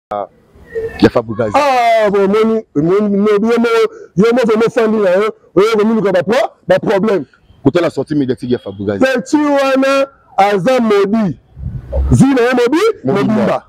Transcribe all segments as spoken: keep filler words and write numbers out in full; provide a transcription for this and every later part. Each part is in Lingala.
ya Fabregas. Ah bon moni moni yo mo vraiment fandi là yo ko mi ko ba problème. Côté la sortie médiatique ya Fabregas. Petit wana aza modi. Zina ya modi mobimba.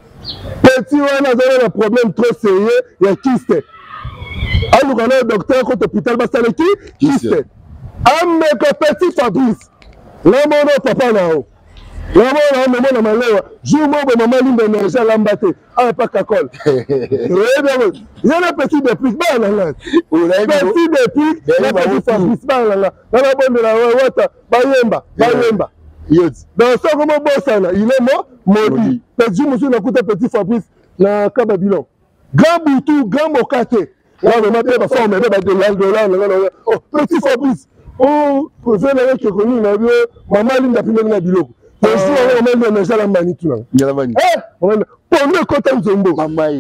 Petit wana aza un problème trop sérieux ya kyste. Alors qu'on a un docteur quand l'hôpital va s'arrêter kyste. Ameka petit Fabrice. Là mon papa là haut. Là mon maman na malewa. Jour mo maman limbe énergie lambate. Ah pas cacol. Il y a un petit déplique ba là là. Petit déplique, la petit Fabrice ba là là. Dans la bonne de la wata, bayemba, bayemba. Dans ça comment bossana, il est mort, maudit. Petit monsieur na kuta petit Fabrice na Kababilon. Grand boutou, grand mokate. Là on m'a pas forme ba de l'aldola là. Oh petit Fabrice. Oh, vous avez que connu na bio, maman linda pimé na biloko. Je suis en train de faire la manitula. Eh, pour nous, quand on zombo.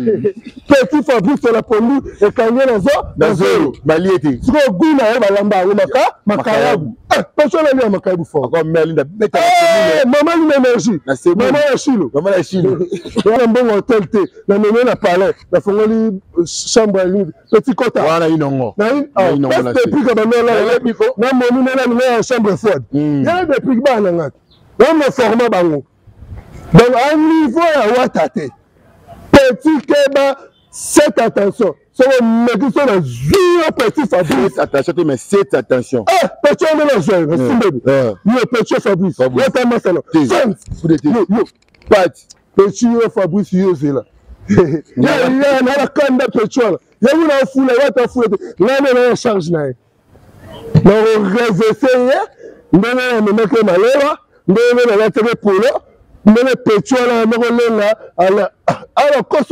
Petit Fabrice, on a pour nous, et quand il y a un zone, dans zéro. Baliété. Si on goûte à la lamba, on maka, makayabou. Eh, personne n'a mis à makayabou fort. Encore Merlin, bête. Eh, maman, une énergie. Maman, la chilo. Maman, la chilo. Il y a un bon hôtel, T. La maman, la palais. La famille, chambre, petit quota. Voilà, une ongo. Ah, c'est plus comme un là. Non, mon nom, là, chambre froide. Il y a des prix bas, là. On me forme bango. Donc à niveau à Watate, petit Keba, cette attention. So on met tout ça dans zéro petit Fabrice. Attention, mais cette attention. Ah, petit on est là, je vais. Yo petit Fabrice. Yo ta masalo. Yo yo. Pat. Petit Fabrice yo c'est là. Ya ya na la kanda petit là. Ya vous na foule, ya ta foule. Là on charge na. Donc on réveiller, on me met que malheur. Ndenge na latere polo ndenge petrol na ngolenga ala ala koso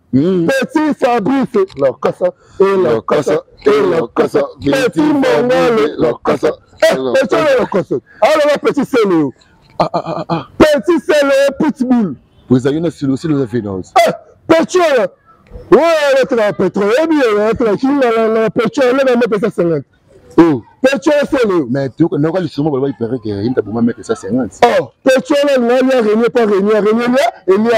petit Fabrice la koso et la koso et la koso petit mongole la koso petrol la koso alors petit selo ah ah ah petit selo pitbull vous avez une silo silo de finance petrol ouais le pétrole et bien le qui la pétrole là mettre ça cinquante. Oh, pétrole c'est le. Mais tu connais quoi le sûrement il paraît que il t'a pour mettre ça cinquante. Oh, pétrole là il y a rien pas rien rien là et il y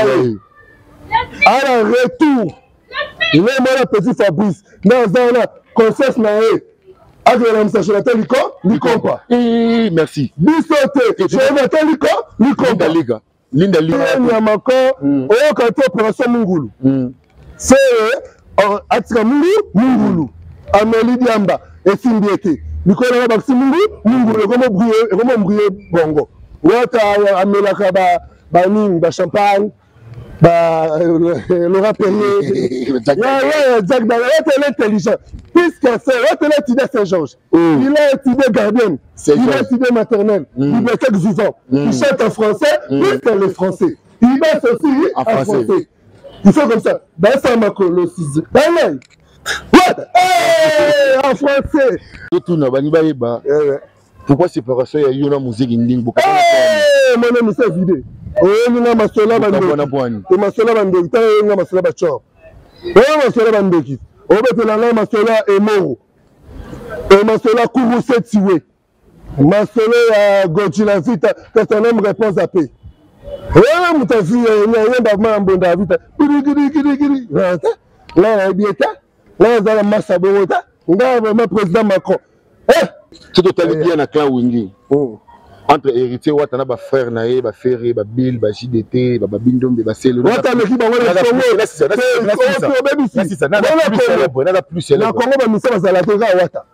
a à la retour. Il est mort petit Fabrice. Dans un concession na e. Avec la message la télécom, ni compas. Eh merci. Bisoté, je vais télécom, ni compas. Liga. Linda Liga. Ni amako, oh quand tu opération Mungulu. C'est atika Mungulu, Mungulu. Amélie Diamba. Et Simbiété. Nicolas Rabaxi Mungu, Mungu, comment briller, comment briller bongo. Wata Amelaka ba baning, ba champagne, ba Laurent Perrier. Ya ya Jack Daniel, est intelligent. Puisque c'est, est l'étudiant Saint-Georges. Il a étudié gardien, il a étudié maternelle, bibliothèque vivant. Il chante en français, puisque les français. Il danse aussi en français. Il fait comme ça. Dans sa macolosis. Dans what? Hey, en français. Tout na bani ba. Pourquoi séparation ya yo na musique nding beaucoup? Eh, mon ami c'est vidé. Oh, ni na masola bando. To masola bando, ta nga masola ba chop. Oh, masola bando ki. O bete na nga masola emoro. E masola kuru setiwe. Masola ya Godzilla vita, que ton homme réponse à paix. Oh, mon ta fille, il y a rien d'avant bonda vita. Giri giri giri giri. Là, bieta. Là, dans la masse à Bogota, on a vraiment président Macron. Eh! C'est totalement bien à clan Wingi. Entre héritiers, on a un frère, Naé, un Ferré, un Bill, un J D T, un Bindom, un Célo. On a l'équipe, on a la c'est ça. C'est ça. On a la plus célèbre. On a la plus célèbre. On a la plus célèbre.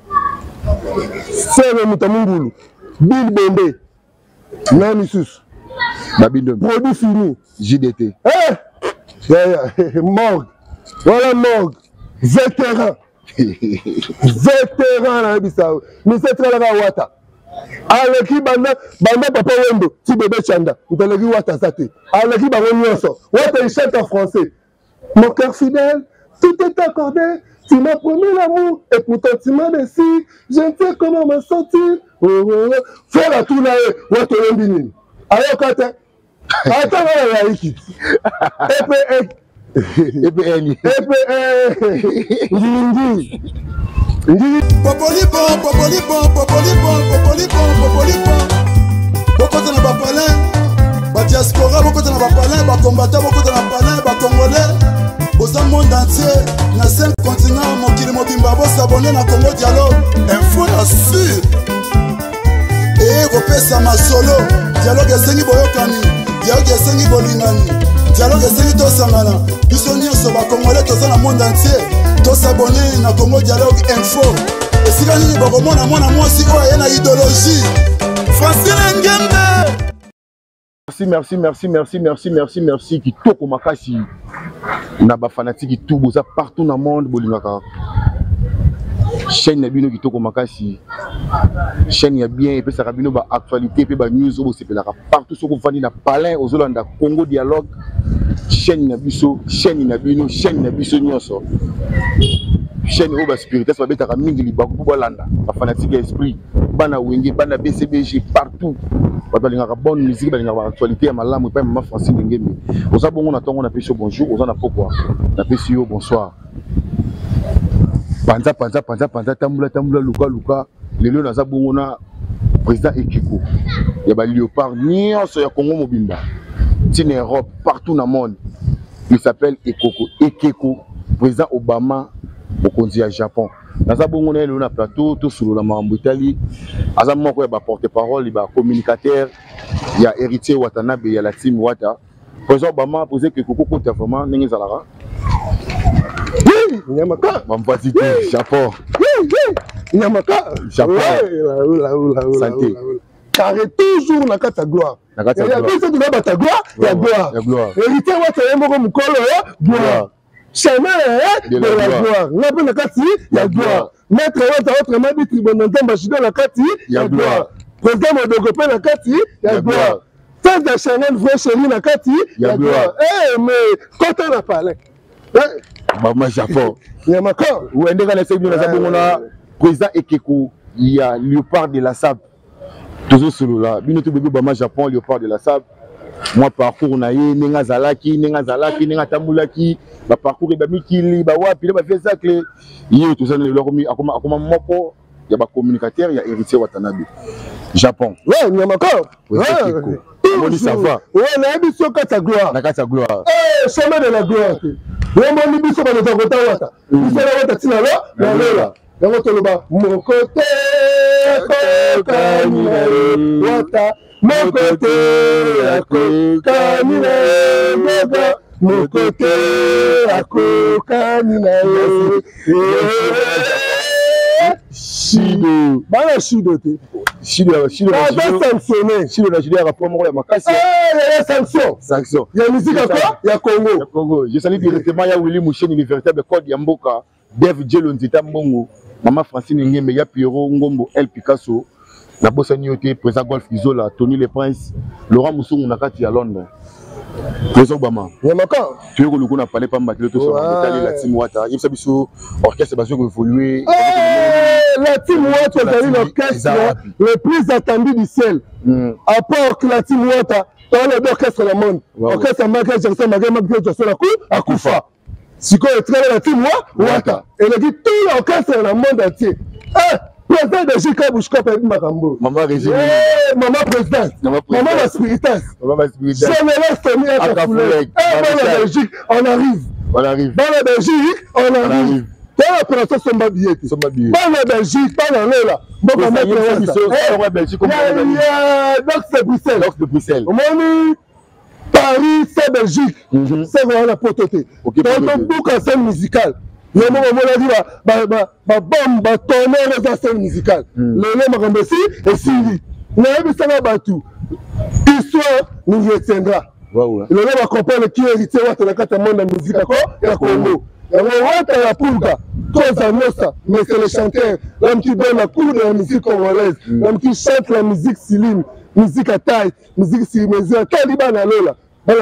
C'est le Moutamungulu. Bill Bombe. Namissus. Bindom. Produit fini. J D T. Eh! Morgue. Voilà morgue. Vétéran. Vétéran na Bissau. Monsieur Tralaga Wata. Aleki banda banda papa Wendo, ti bébé Chanda. Vous allez Wata Sate. Aleki bango nyonso. Wata il chante en français. Mon cœur fidèle, tout est accordé. Tu m'as promis l'amour et pourtant tu m'as déçu. Je ne sais comment me sentir. Oh oh oh. Fais la tour là. Wata Wembini. Ayo kata. Attends là là iki. Et puis et puis et puis Ndingi Ndingi popoli bon popoli bon popoli bon popoli bon popoli bon popoli bon popoli bon badiaspora bokota na bapalin bakombata bokota na palin bacongolais boza monde entier na cinq continent mokili mobimba bosabone na Congo Dialogue info ya sur eye kopesa masolo dialogue esengi boyokani dialogue esengi bolingani dialogue esengi tosangana biso nyonso bacongolais toza na monde entier tosabone na Congo Dialogue info esika nini bokomona mwana mwasi oyo aye na idéologie Francine Ngembe. Merci, merci, merci, merci, merci, merci, merci. Qui toko makasi. Na ba fanatique tout boza partout dans le monde bolingaka. Chaîne Nabino qui toko makasi. Chaîne ya bien et puis ça rabino ba actualité puis ba news au sepelaka partout sur ko na palin aux Zolanda Congo Dialogue. Chaîne Nabiso, chaîne Nabino, chaîne Nabiso nyonso. Chaîne oba spirituelle ça betaka mingi libako pour Bolanda. Ba fanatique esprit, bana wenge, bana B C B G partout. Balingaka bonne musique, balingaka actualité ya malamu pa mama Francine Ngembe. Oza bongo na tongo na peso bonjour, oza na pokwa. Na peso yo bonsoir. Panza panza panza panza tambula tambula luka luka. Lelo naza bongo na président Ekeko. Ya ba léopard nyonso ya Congo mobimba. Tine Europe partout dans le monde. Il s'appelle Ekoko. Ekeko, président Obama mokonzi ya Japon. Naza bongo na lelo na plateau to solo na mambo Italie. Aza moko ya ba porte-parole, ba communicateur, ya héritier Watanabe ya la team Wata. Président Obama posé que Ekoko ko vraiment ningi zalara. Oui, Nyamaka. Mamvati Japon. Oui, oui. Nyamaka. Japon. Santé. Car toujours na kata gloire. Na kata gloire. Il y a deux autres ta gloire, il y a gloire. Héritier Watanabe moko mukolo gloire. Chemin de la gloire. Na pe na kati ya gloire. Maître Wata autrement dit tribunal d'ambassadeur na kati ya gloire. Président Modogope na kati ya gloire. Tête de Chanel vrai chéri na kati ya gloire. Eh mais quand on a parlé. Maman Japon. Nyamaka. Ou ndeka na sebi na zabongo na président Ekeko, il y a Léopard de la Sable. Toujours solo là. Bino to bébé Bama Japon Léopard de la Sable. Moi parcours na ye nenga zalaki nenga zalaki nenga tambulaki ba parcours ba mikili ba wapi ba fait ça que yo to sana le komi akoma akoma moko ya ba communicateur ya héritier Watanabe Japon. Ouais, Nyamaka. Ouais. Moni ça va. Ouais, na biso kata gloire. Na kata gloire. Eh, chemin de la gloire. Ouais, moni biso ba to kota wata. Biso na wata tina lo, na lela. Yango to loba mon côté koka ni wata. Mon côté, à Kokanina, mon côté, à Kokanina, Chido, bana Chido, Chido, Chido, Chido, sanctionné, Chido, la Chido, rapport moi, ma casse. Eh, il y a sanction, sanction. Il y a musique à quoi? Il y a Congo. Congo. Je salue directement ya Willy Mouchen, le véritable code Yamboka, Dev Jelon Zeta Mbongo, Maman Francine Ngembe, ya Pierrot Ngombo, El Picasso. La bossa nyoté, président Golf Isola, Tony Le Prince, Laurent Moussou Nakati à Londres. Président Obama. Nyamaka. Tu veux que le coup n'a pas les femmes battre sur la team Wata. Il s'agit sur orchestre basé pour évoluer. La team Wata est l'orchestre le plus attendu du ciel. À part que la team Wata, dans l'orchestre du monde. Orchestre Michael Jackson, Michael Jackson à Koufa. Si quoi est très la team Wata. Et il dit tout l'orchestre dans le monde entier. Président de J K Bouchkop et Makambo. Maman régime. Maman président. Maman la spiritesse. Maman la spiritesse. Jean-Hélène Tony à Kafoulé. Dans la Belgique, on arrive. On arrive. Dans la Belgique, on arrive. Dans l'opération Somba Billet. Somba Billet. Dans la Belgique, pas dans l'eau là. Bon, on met la Belgique. Donc c'est Bruxelles. Donc c'est Bruxelles. Au moment Paris, c'est Belgique. C'est vraiment la prototype. Donc beaucoup de scène musicale. Il y a un moment où on a dit que bombe, tonnerre de la scène musicale. Le nom de Rambessi est suivi. Il y a un peu bateau. L'histoire nous y retiendra. Le nom va comprendre qui est héritier de la monde de musique et la Congo. Il y a un Pulga, Cosa Nossa, mais c'est le chanteur, l'homme qui donne la cour de la musique congolaise, l'homme qui chante la musique silim, musique à taille, musique silimésée, Kaliban à l'Ola,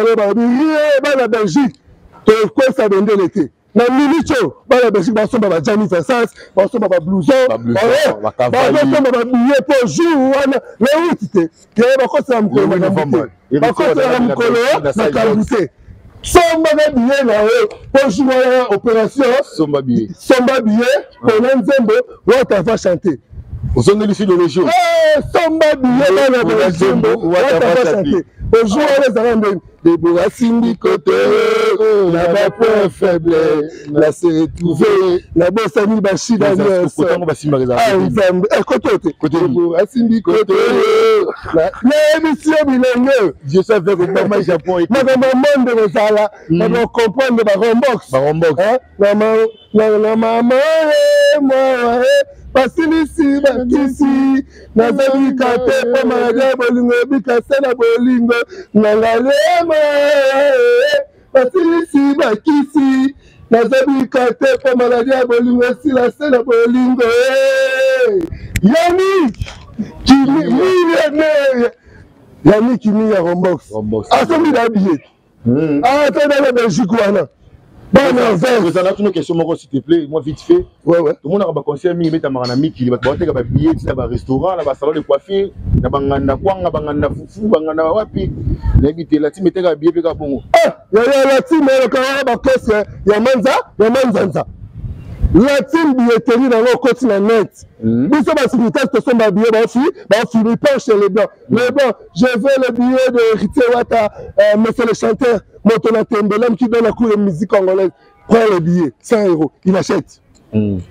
dans la Belgique, quoi ça donne l'été. Na milicho bala Belgique ba somba ba Jamie Versace ba somba ba blouson ba ba somba ba billet pour jour wana le witite ke ba ko sa mko na mko ba ko sa mko na kalbute somba ba billet na pour jour opération somba billet somba billet pour Nzembo Wata va chanter au son de l'issue de région eh somba billet na Nzembo Wata va chanter Aujourd'hui, les Arabes, des bourras syndicoteurs, la bas point faible, la s'est retrouvée, la bosse a mis Bachi dans le sol. Ah, ils aiment, écoutez, côté bourras syndicoteurs, l'émission bilingue. Je sais faire que maman Japon et maman monde de Rosala, maman comprendre de Barombox. Barombox. Maman, maman, moi, Basilisi bakisi nazali kate pa maja bolingo bikase na bolingo nangalema Basilisi bakisi nazali kate pa maja bolingo sila sela bolingo Yannick kimi millionnaire Yannick kimi ya Rombox asomi da billet ah ça dans la Belgique wana. Bon, vous avez une question, s'il te plaît, moi vite fait. Ouais, ouais. Tout le monde a un conseil, mais il y a un ami qui va te faire un billet, il y a un restaurant, il y a un salon de coiffure, il y a un kwang, il y a un foufou, il y a un wapi. Il y a un billet, il y a un billet. Ah, il y a un team, il y a un manza, il y a un manza. La team billetterie dans le continent net. Nous sommes à Sinitas, nous sommes à billet, nous pas chez les blancs. Mais bon, je veux le billet de Ritier Wata, monsieur le chanteur, Motona Tembelem qui donne un coup de musique congolaise. Prends le billet, cent euros, il achète. Batou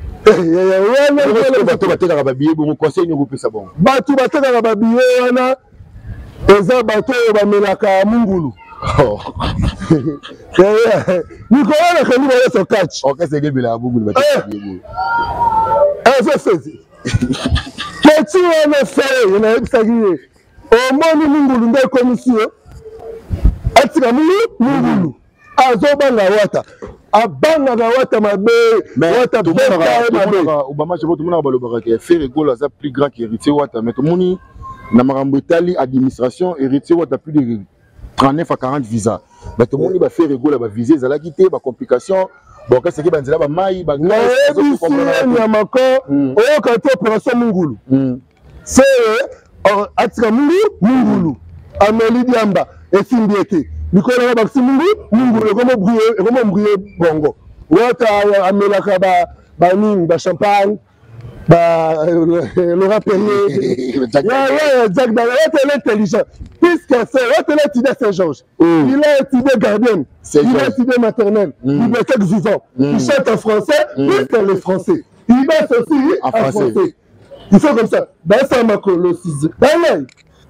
Batou Rababiye, vous me conseillez, nous vous pouvez ça bon. Batou Batou Rababiye, on a Eza Batou Bamelaka Mungulu. Oh. Nicolas a connu son catch. Ok, c'est que la boule de eh, c'est qu'est-ce qu'on a fait? On a exagéré. Au moins, nous avons une commission. Atika Mulu, Mulu. Azobanga Wata. Abanga Wata, ma belle. Wata, Obama, je vois tout le monde a fait rigolo, ça plus grand qu'héritier Wata. Mais tout le monde, dans ma rambotali, administration, héritier Wata plus de trente-neuf à quarante visas. Mais tout le monde va faire rigolo, va viser, ça l'a quitté, va complication. Bon, qu'est-ce qui va dire là, maï, bah, non, c'est Atika Mulu, Mungulu, Amélie Diamba, et Simbiete. Nicolas Baxi Mulu, Mungulu, comment briller, comment briller bongo. Wata Amelaka, Baning, Champagne, Laurent Perrier. Jacques Dalla, est intelligent. Puisque c'est l'étudiant Saint-Georges. Il a étudié gardien, il a étudié maternelle, bibliothèque vivant. Il chante en français, puisque les français. Il baisse aussi en français. Il faut comme ça. Dans ça, ma colossise. Dans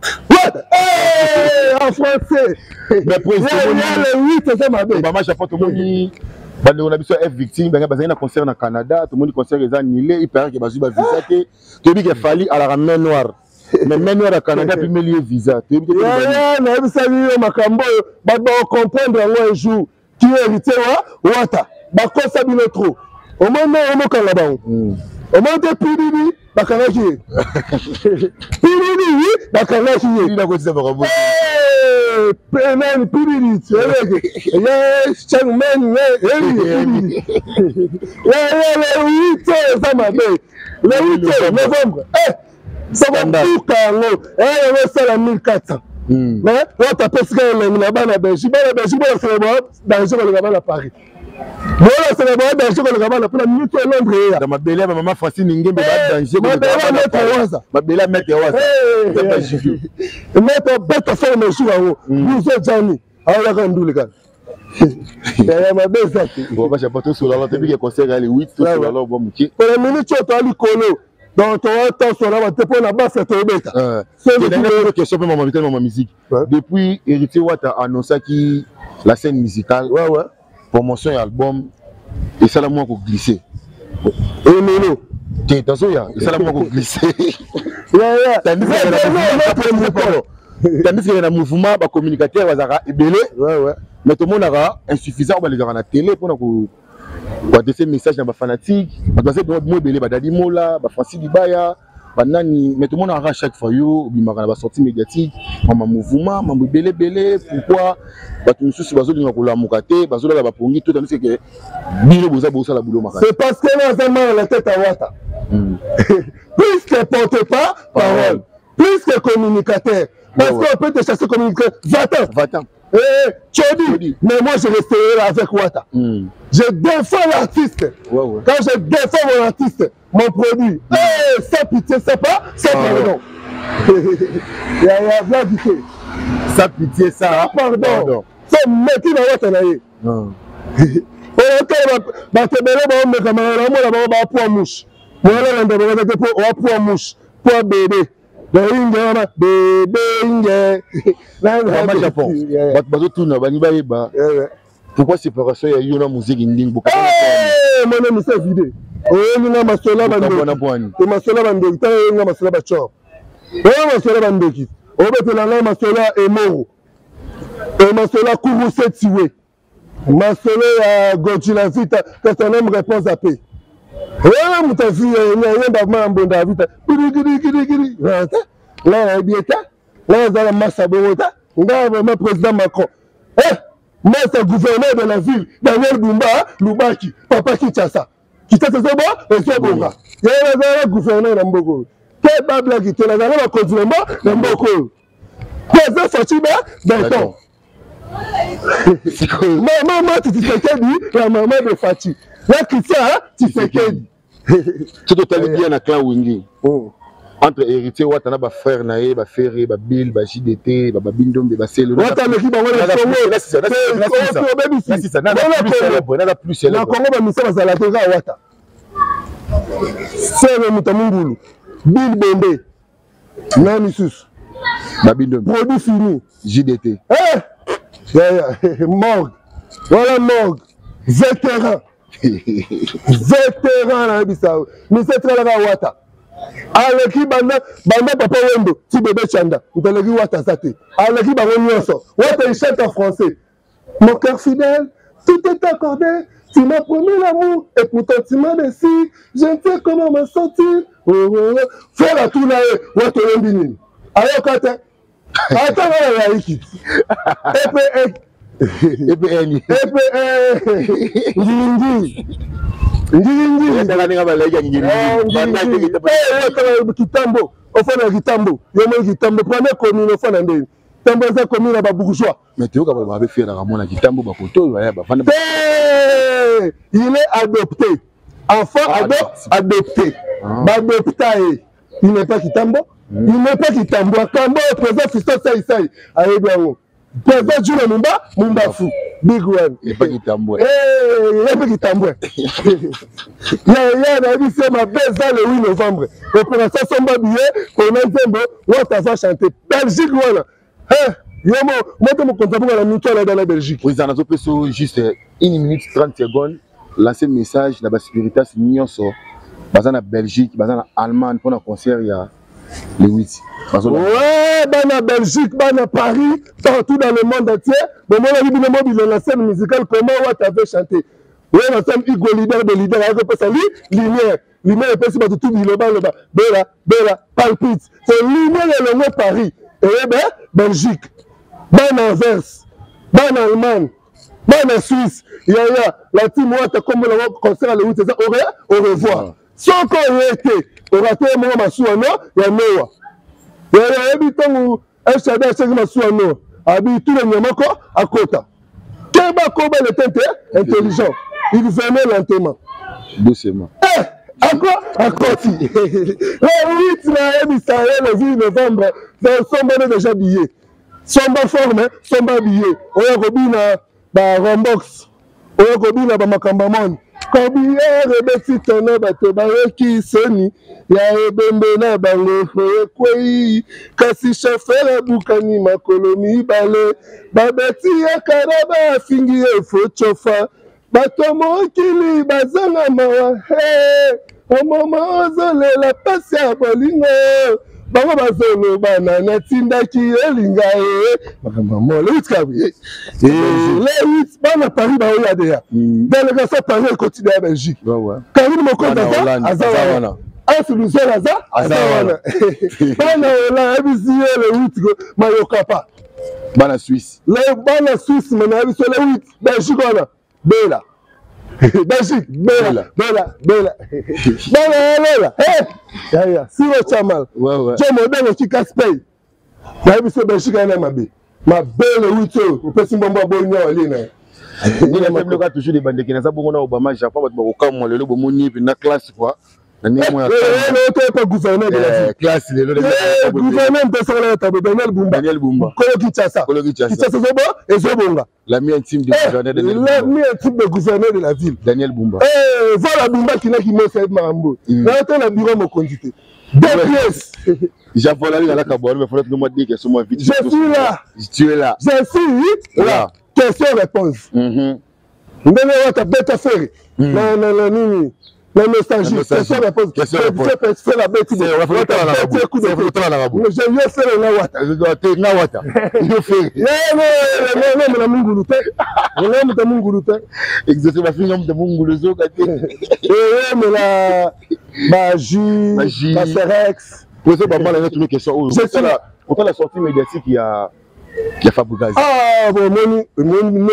en français. Mais pour il y a le huit, c'est ma belle. Maman, j'ai pas tout le monde. On a besoin d'être victime, il y a un concert au Canada, tout le monde concert est annulé, il paraît qu'il y a un visa. Tu dis qu'il fallait à la main noire. Mais main noire au Canada, puis il y a un visa. Tu dis qu'il y a un visa. Il y a un comprendre un jour qui est hérité ou Wata. Bako sabine trop. Au moment où on est là-bas. Au moment où Pidini, Bakanaji. Pidini, Bakanaji. Il a continué à me Pemen Pidini. Il y a Changmen. Il y a le huit ça m'a fait. Le huit novembre. Eh, ça va tout carrément. Eh, on va faire la mille quatre cents. Mais, on t'a pesqué là-bas à Belgique. La Belgique, on va faire dans le jour là-bas à Paris. Voilà, c'est le bon danger que le gamin a pris la minute à Londres. Dans ma belle maman Francine Ningue, mais danger que le gamin a pris. Ma belle mère est oise. C'est pas juste. Mettre bête forme sur la haut. Nous autres Johnny. Alors là, on le gars. C'est ma belle ça. Bon, bah j'ai pas tout sur la télé qui conseille aller huit tout sur la bon mouki. Pour la minute tu as lu colo. Dans ton temps sur la télé pour la base c'est trop bête. C'est une question pour maman Vital maman musique. Depuis Héritier Watt a annoncé qui la scène musicale. Ouais ouais. Promotion et album et ça la moins qu'on glisser et non t'es attention ya et ça la moins qu'on glisser tandis qu'il y a un mouvement ba communicateur bazara ebelé ouais ouais mais tout le monde aura insuffisant on va les voir à la télé pour nous pour laisser message dans ba fanatique parce que moi ebelé ba Dadi Mola ba Francis Dibaya banani mais tout le monde aura chaque fois yo bimaka ba sortie médiatique mama mouvement mama ebelé belé pourquoi c'est parce que là, la tête à Wata. Plus qu'elle ne porte pas parole, plus que communicateur. Parce qu'on peut te chasser communicateur. Va-t'en. Va-t'en. Eh, tu dis, mais moi je resterai avec Wata. Je défends l'artiste. Quand je défends mon artiste, mon produit, eh, sans pitié, c'est pas, c'est pardon. Il y a Vladité. Sans pitié, ça. Pardon. Ça, meti na wata na ye. Non. Ok, batebele ba omeka mara mo la ba po mouche. Mo la ndebe ba te po o po mouche, po bébé. Da inga ma bébé inga. Là, au Japon. Bato tuna bani ba yeba. Pourquoi séparation ya yo na musique nding beaucoup. Eh, mon ami c'est vidé. Oh, nga masola bande. E masola bande, ta nga masola ba chop. Oh, masola bande ki. O betela nga masola emoro. E masola kuru setiwe. Masolo ya Godzilla vita, que ton homme réponse à paix. Eh, mon ta fille, il y a rien d'avant en bon vita. Giri giri giri giri. Là, là, il y a là, il y a Massa Borota. Là, vraiment président Macron. Eh, Massa gouverneur de la ville, Daniel Bumba, Lubaki, Papa Kichasa. Qui t'a fait ça bon? Et c'est bon. Il y a un gouverneur dans Mboko. Quel babla qui te l'a donné au continent dans Mboko. Président Fachiba, Benton. Maman, tu te fais dit, la maman de Fati. Là, Christian, tu fais dit. Tu dois aller bien à Clan Wingi. Entre héritiers, Watana, ba frère Naé, ba Ferré, ba Bill, ba J D T, ba Bindom, ba Célo. Watana, qui va voir le Congo. Là, c'est ça. Là, c'est ça. Nada plus célèbre. La Congo va misser la Zalatera Wata. C'est le Moutamungulu. Bill Bende. Namisus. Ba Bindom. Produit fini. J D T. Eh! Yeah, yeah. Morgue. Voilà morgue. Vétéran. Vétéran na Bissau. Mais c'est très la wata. Aleki banda banda papa wendo ti bébé chanda. Utaleki wata sate. Aleki bango nyonso. Wata il chante en français. Mon cœur fidèle, tout est accordé. Tu m'as promis l'amour et pourtant tu m'as déçu. Je ne sais comment me sentir. Oh, oh, oh. Fais la tour là. Wata wembini. Alors quand attends, là, ici. Et puis, et puis, et puis, Ndingi. Ndingi. Kitambo. Au fond, de Kitambo. Il y a Kitambo. Première commune au fond de Kitambo, c'est commune à bourgeois. Mais tu vois, on va faire la Ramon à Kitambo, il est adopté. Enfant adopté. Adopté. Il n'est pas Kitambo. Il n'est pas Kitambo. Kambo est présent, Fiston Saï Saï. Allez, bien, présent Jules Mumba, Mumba Fou. Big one. Il n'est pas Kitambo. Eh, il n'est pas Kitambo. Il y a un ami, c'est ma belle le huit novembre. Opération Somba Billet, qu'on a un tembo, on va chanter. Belgique, voilà. Hein? Yo, moi, je me contente pour la mutuelle dans la Belgique. Oui, ça n'a pas juste une minute trente secondes. Lancer un message, la sécurité, c'est mignon, ça. Dans la Belgique, dans la Allemagne, pour un concert, il y a. Les huit. Ouais, dans la Belgique, dans la Paris, partout dans le monde entier. Mais moi, je dis que dans la scène musicale, comment tu avais chanté? Oui, la scène Hugo leader de leader, avec ça, lumière. Lumière, et puis c'est tout le bas, le bas. Bella, Bella, palpite. C'est lumière et le mot Paris. Et bien, Belgique. Dans Anvers. Dans l'Allemagne. Dans la Suisse. Il y a la team Wata, comme le concert à le huit, c'est ça. Au revoir. Sans qu'on ait été. On a fait un masuano, il y a Noah. Il y a un habitant un chadé à chaque masuano. Habite tout le monde à côté. Quel bas combat le tente intelligent. Il venait lentement. Doucement. Eh, à quoi? À côté. Le huit, le huit novembre, son bon déjà billet. Son bon forme, son bon billet. On a robina, bah, Rombox. On a robina, bah, Macambamon. Kobiere betitana bato bayoki soni ya ebembe na bango kwei kasi chauffeur bukani makolo mibale babeti ya karaba afingi efo chofa bato mokili bazanga mawa he omoma ozolela pasi ya bolingo bango bazoloba na natindaki elinga e makambo le huit kabi e le huit bana Paris baoya deya délégation Paris continue à Belgique Karim Mokonda azawana asuluzola aza azawana bana ola ebisi le huit mayoka pa bana Suisse le bana Suisse mena biso le huit Belgique wana bela Belgique, bella, bella, bella. Bella, bella. Eh, ya ya, si wo chamal. Ouais ouais. Je modèle qui casse paye. Ya bi so Belgique na ma be. Ma belle huito, o pesi mbomba bonyo ali na. Ni na même le toujours des bandes qui na za bongo na Obama Japon ba ko kamwa lelo bo moni puis na classe quoi. pas gouverneur de la ville. Classe, le gouverneur de Salata, Daniel Bumba. Daniel Bumba. Kolo Kinshasa. Kolo Kinshasa. Kinshasa Zobo et Zobonga. L'ami intime du gouverneur de la ville. L'ami intime du gouverneur de la ville. Daniel Bumba. Eh, voilà Bumba qui n'a qui m'a fait Marambo. Là, on a bureau mon conduite. Deux pièces. J'ai volé la cabane, mais il faut que nous dire que c'est moi vite. Je suis là. Tu es là. Je suis là. Question-réponse. Mhm. Nous avons ta bête à faire. Non, non, non, non. La nostalgie, question réponse. Question réponse. C'est la bête. C'est la bête. C'est la bête. Je vais faire la wata. Je dois faire la wata. Je vais faire. Non, non, non, non, non, non, non, non, non, non, non, exactement, ma fille, non, non, non, non, eh, mais la magie, la Cerex. Posez pas mal à une question. C'est là. Pourtant, la sortie médiatique, il y a. Il y a Fabougazi. Ah, bon, moi, je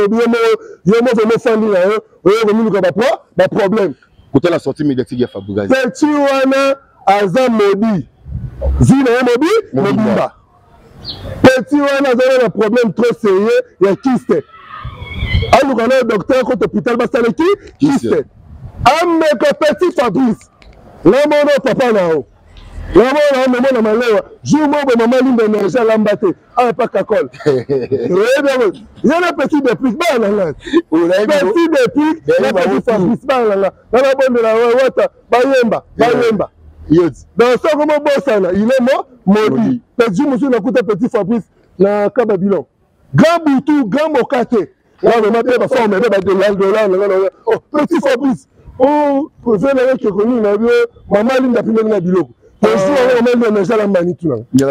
me famille là, il y a problème. Pourtant, la sortie médiatique, il y a Fabougazi. Petit wana aza modi. Zina modi, mobimba. Petit wana aza un problème trop sérieux, il y a kyste. Alors, on a un docteur contre l'hôpital Basaleki, kyste. Ameka petit Fabrice. Là, mon papa là. Là, mon maman na malewa. Jour mon maman limbe énergie l'ambaté. Ah, pas cacol. Il y a un petit déplique, bah là. Petit déplique, la petit Fabrice, bah là. Dans la bonne de la wata, bayemba, bayemba. Dans ça, comment bossana, il est mort, maudit. Petit monsieur n'a coûté petit Fabrice, na Kababilon. Grand Boutou, grand Mokate. Là, on m'a dit, bah, ça, on m'a dit, bah, de l'Aldola, oh, petit Fabrice. Oh, vous avez un qui est connu, maman, il n'a plus même la biloko. Je suis en train de faire la manitule.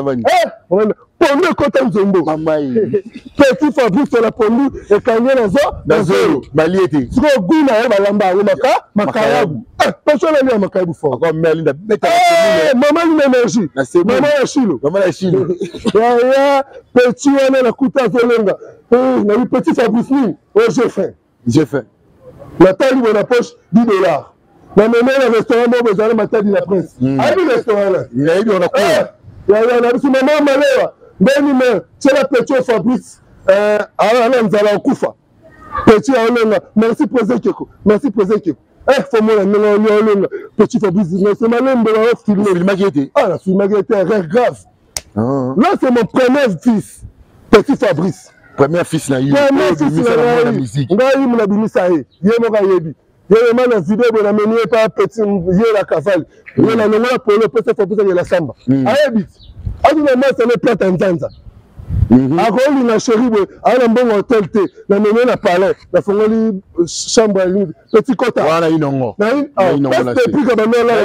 Pondu côté Nzombo. Petit Fabrice sur la pondu et Kanye Nazo. Nazo. Baliété. Si vous goûtez à la lamba, vous maka, makayabu. Personne n'a pas makayabu fort. Encore Merlin bête. Maman l'énergie. Maman la chilo. Maman la chilo. Ya petit wana la kuta zolenga. Oh, na petit Fabrice ni. Oh, j'ai faim. J'ai faim. Nathalie dans la poche dix dollars. Mais même le restaurant, vous allez m'attendre la presse. Allez le restaurant là. Il a eu on a quoi? Il y a un maman malheur. Ben mais c'est la petit Fabrice. Euh, alors là nous allons Koufa. Petit Olonga. Merci président Keko. Merci président Keko. Eh faut moi non non petit Fabrice c'est malin de la film. Film qui était. Ah la film qui était très grave. Là c'est mon premier fils. Petit Fabrice. Premier fils là. Premier fils là. La musique. Ngai mna bimisa ye. Ye mo ka yebi. Il y a une vidéo qui est menée par petit la cavale. Il y a une vidéo pour le petit Fabrice de la samba. Aïe, actuellement, c'est le plat en Tanzanie. Après, il y a un chéri, il y a un bon hôtel, il y a un palais, il y a une chambre, petit quota. Voilà, il y a un il y a un prix qui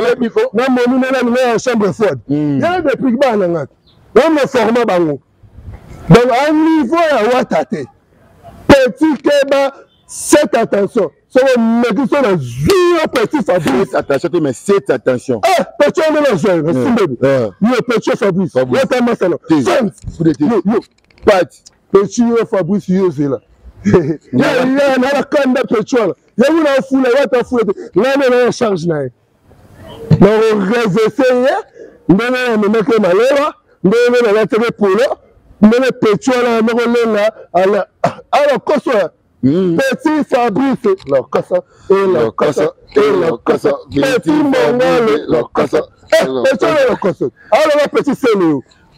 est une chambre froide. Il y a des prix qui sont là. Il y a un format. Donc, à un niveau, il y a un petit Keba. Cette attention, c'est une question de zéro petit Fabrice. Attention, mais cette attention. Ah, petit on est là, jeune, yo, petit Fabrice. Yo, t'as ma salon. Yo, yo, pat. Petit Fabrice, yo, c'est là. Yo, il y a un candidat petit là. Yo, vous n'avez foulé, vous n'avez foulé. Là, on est en charge là. Donc, on rêve essayer. Nous, on est mettre malheur. Nous, on est là, c'est pour là. Nous, on est petit là, nous, on est là. Alors, qu'est-ce que petit Fabrice, le casa, et le casa, et le casa, petit Mongole, le casa, petit le casa. Alors, petit c'est le.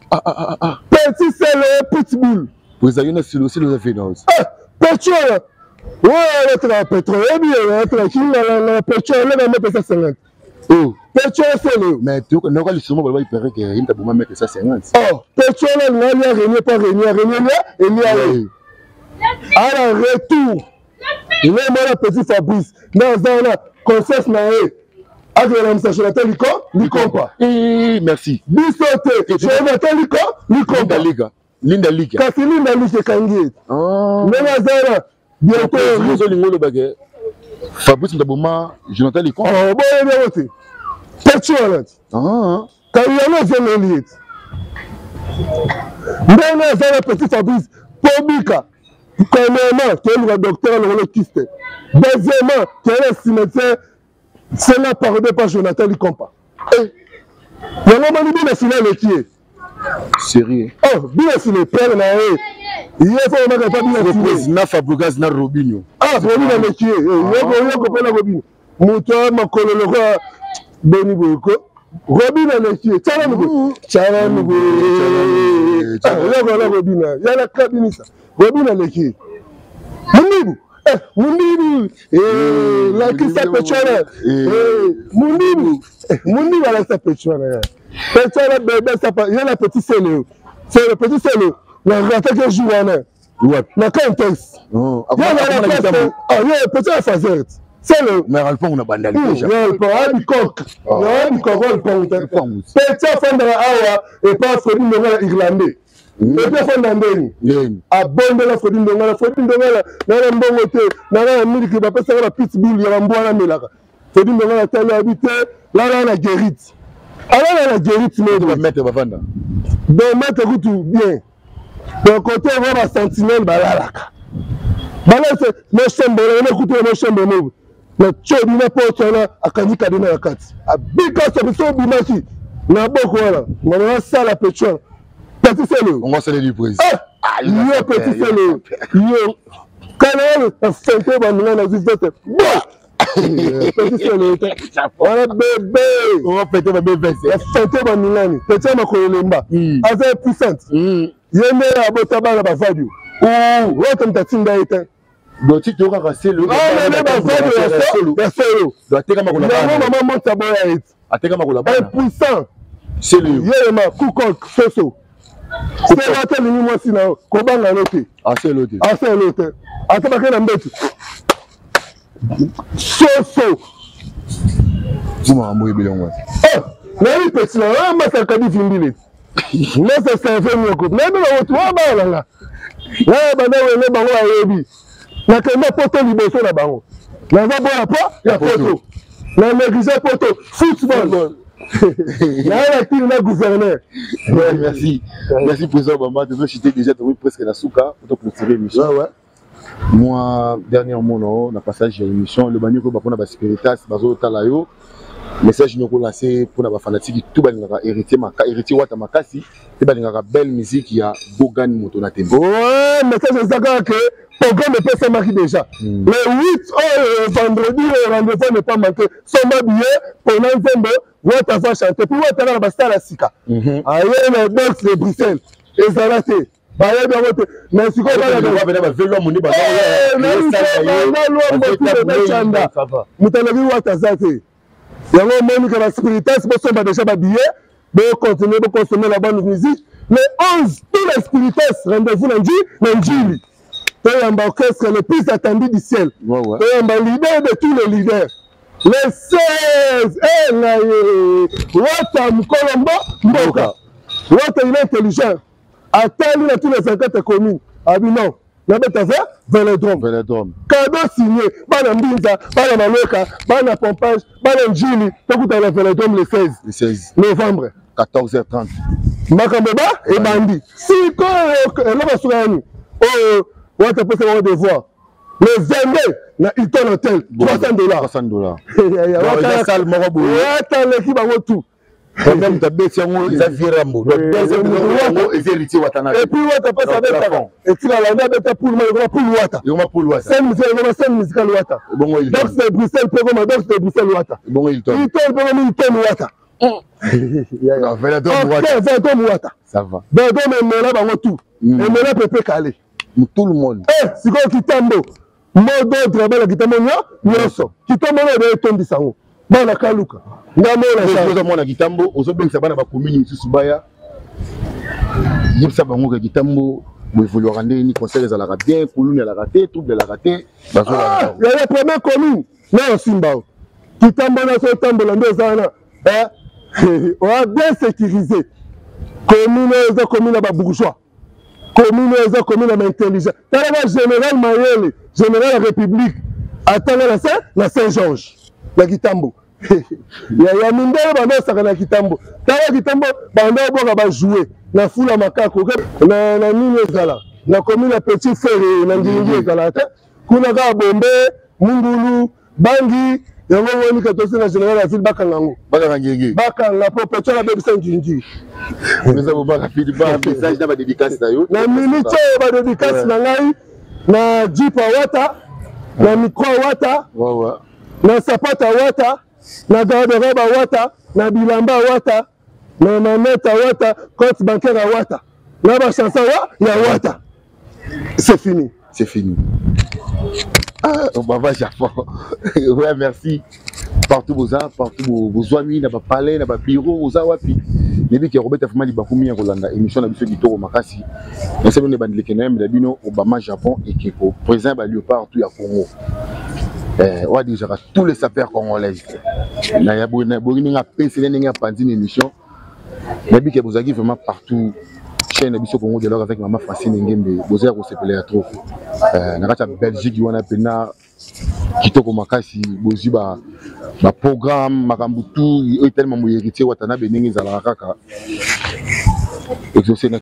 Petit c'est le pitbull. Vous avez une solution de la finance. Petit, ouais, le pétrole, et bien, le pétrole, le mettre ça cinquante. Oh, petit c'est le. Mais tu vois, nous, justement, il paraît qu'il t'a besoin mettre ça cinquante. Oh, petit, il n'y a rien, pas rien, rien, et il y a rien. À la retour, il y a un petit Fabrice. Dans un conseil, avec l'administration, il compas. Merci. Bissoté, Jonathan Lico, il compas. Linda Liga. Quand c'est Linda Liga, Kangi. Mais bientôt, le baguette. Fabrice Ndaboma, Jonathan Lico. Oh, bon, bien aussi. Petit honnête. Ah. Quand il y a un jeune élite. Mais un petit Fabrice, Pobika. Premièrement, qui est le docteur le kyste. Deuxièmement, qui est le cimetière, c'est là parodé par Jonathan Likompa. Il y a un moment où il finale qui est. Sérieux. Oh, bien filé, père na e. Il y a pas vraiment pas bien filé. Na Fabougazi na Robinho. Ah, Robinho na qui est. Il y a pas rien que la Robinho. Moto makolo le roi. boni boyko Robina leki tala nugo tala nugo la Robina yala kabinisa Robina leki Munibu eh Munibu eh la kisa pechana eh Munibu Munibu la sa pechana pechana bébé ça pas yala petit selo c'est le petit selo la rata que joue là na contexte oh ah yeah petit fazer c'est le mais Alphonse on a bandali déjà ouais pas du coq ouais du coq on prend petit fondra awa et pas Freddy Ndongala irlandais et puis fondra ndeni a bonde la Freddy Ndongala Freddy Ndongala na na mbongo te na na miliki ba pesa la pitbull ya mbwana melaka Freddy Ndongala tala habité là là la guérite alors la guérite mais va mettre bavanda donc mettre tout bien donc côté vraiment sentinelle balalaka balance me chambre na kutu me chambre mo na chodi na poto na akandika dina ya kati abika so bimachi na boko wala mwana sala petrol petit selo on va se le prise ah yo petit selo yo kana na fente ba mwana na zifete petit selo wala bébé on va péter ma bébé na fente ba mwana petit ma ko lemba asa puissante yende abota bana ba fadio ou wote mtatinda ite donc tu te rends c'est le ah mais ba fadio solo ba solo doit te kama ko la bana maman monta boya ite ateka ma ko la bana puissant c'est le yema kukok soso c'est la tele ni moi sina ko banga lote ah c'est l'autre ah c'est l'autre ataba kana mbetu soso dis-moi moi bilongo ah na ni petit na ah masa kadi fimbile mais c'est ça fait mieux que même le autre wa ba la là bana wele bango ayebi na kema poto liboso na bango na za bona po ya poto na négliger poto football na la tire na gouverneur merci merci président Bamba de citer déjà presque la souka pour clôturer l'émission ouais ouais moi dernièrement non na passage de l'émission le banio ko ba pona ba sécurité bazo talayo message nous lancé pour na fanatique tout balingaka héritier maka héritier wata makasi te balingaka belle musique ya Bogan moto na tembo ouais message c'est ça que programme peut se marquer déjà le huit oh, vendredi le rendez-vous n'est pas manqué son billet pour l'ensemble wata va chanter puis wata na basta la sika aye le box de Bruxelles et ça là c'est baye ba wote mais siko ba ba ba ba velo moni ba na lo mo chanda mutalabi wata zate yango moni que la spiritas bo somba déjà ba billet bo continuer bo consommer la bonne musique le onze tous les spiritas rendez-vous lundi lundi et un orchestre le plus attendu du ciel ouais ouais et un leader de tous les leaders le seize eh na wata mkolombo mboka wata il est intelligent attend dans tous les cinquante communes ah non na beta fait Vélodrome Vélodrome cadeau signé bana mbinza bana maloka bana pompage bana njili tokuta na Vélodrome le seize le seize novembre quatorze heures trente makamboba et bandi si ko eloko basukani oh wata pesa wa devoir le vingt-deux na Hilton Hotel trois cents dollars trois cents dollars wata salle moko boye wata leki bango tout même ta bête yango isa virambo donc yango is héritier watana et puis wata pesa beta et tu la landa beta pour moi pour wata yoma pour wata scène musicale scène musicale wata bongo il donc c'est Bruxelles programme donc c'est Bruxelles wata bongo Hilton Hilton programme Hilton wata non Vélodrome wata Vélodrome wata ça va Vélodrome mela bango tout et mela pepe calé tout le monde eh siko kitambo mot d'ordre bala kitambo nyonso kitambo na be tondi sango bana kaluka ngamo na mona kitambo ozobengisa bana ba commune misusu baya yebisa bango ke kitambo bo évoluer rendre ni conseil za la bien kuluni la raté trouble la raté bazo la la première commune na Simba kitambo na so tambola ndo zana eh on a bien sécurisé commune za commune ba bourgeois commune za commune ba intelligent tala général Mayele général la République atanga la Saint la Saint-Georges la kitambo ya ya mindele bando saka na kitambo tala kitambo bando boka ba jouer na fula makako na na nini ezala na commune Petit Frère na ndingi ezala ta kuna ka bombe mungulu bangi yango woni ka tosi na général la ville bakangango bakanga ngenge bakanga po petra na bebisa ndingi nous avons pas fait ba message na ba dédicace na yo na minute ba dédicace na ngai na jipa wata na micro wata ouais ouais na sapata wata na garde-robe awata na bilamba awata na manette awata compte bancaire awata na ba chanson wa ya awata. C'est fini. C'est fini. Ah, on va voir Japon. Ouais, merci. Partout vos arts, partout vos amis, dans vos palais, dans vos bureaux, vos awapi. Nebi ki Robert Afuma Libakumi en Rolanda, émission na biso Kitoko Makasi. Mais c'est le bande lekena mais dabino Obama Japon et qui est présent ba partout à Congo. Euh, on déjà tous les sapeurs congolais. Na ya bo na bo ni nga pese ni nga pandi émission. Nebi ki vous avez vraiment partout. Chaîne biso Congo dialogue avec maman Francine Ngembe. Vous avez recépelé à trop. Euh, na kata Belgique wana pena Kitoko Makasi bozi ba ba programme makambutu tellement mo héritier watana beningi za la kaka exaucer na